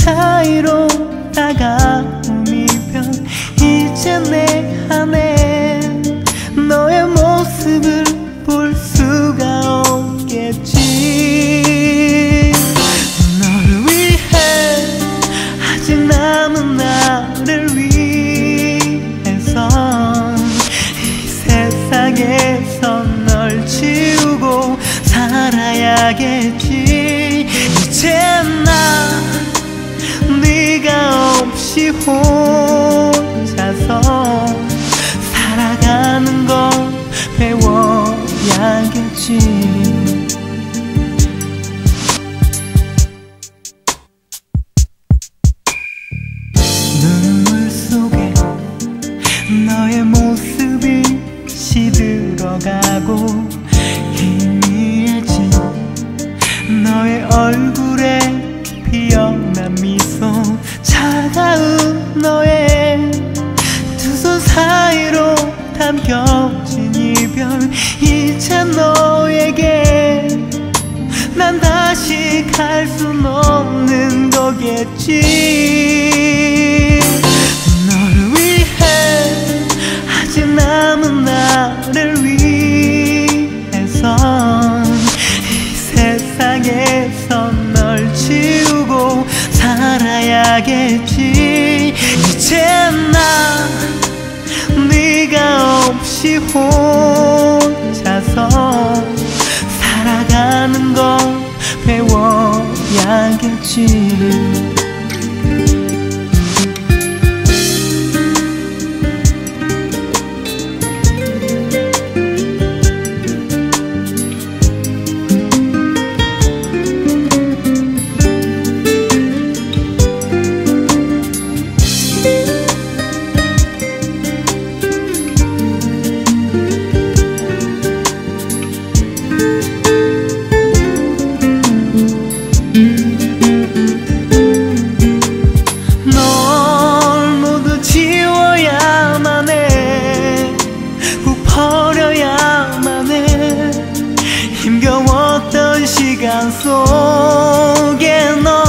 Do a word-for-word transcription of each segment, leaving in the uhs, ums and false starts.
사이로 다가오면 이제 내 안에 너의 모습을 볼 수가 없겠지. 너를 위해 아직 남은 나를 위해서 이 세상에서 널 지우고 살아야겠지. 이제 나 네가 없이 혼자서 살아가는 걸 배워야겠지. 눈물 속에 너의 모습이 시들어가고 희미해진 너의 얼굴에 피어난 미소, 차가운 너의 두 손 사이로 담겨진 이별. 이제 너에게 난 다시 갈 순 없는 거겠지. 너를 위해 아직 남은 나를 위해서 이 세상에서 널 지우고 살아야겠지. 이제 나 네가 없이 혼자서 살아가는 걸 배워야겠지. 널 모두 지워야만 해, 버려야만 해. 힘겨웠던 시간 속에 너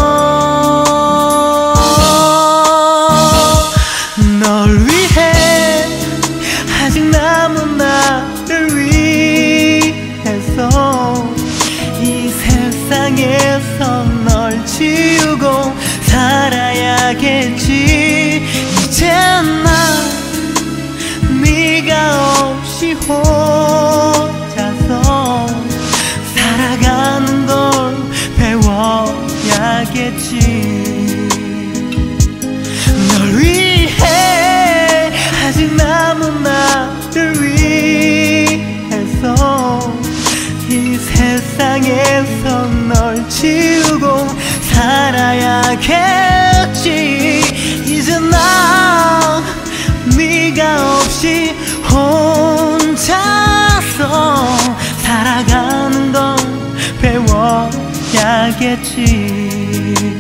널 위해 아직 남은 나를 위해서 이 세상에서 널 지우고 살아야겠지. 이제 나 네가 없이 혼자서 살아가는 걸 배워야겠지. 널 위해 아직 남은 나를 위해서 이 세상에서 널 지우고 살아야겠지. 이제 나 네가 없이 혼자서 살아가는 걸 배워야겠지.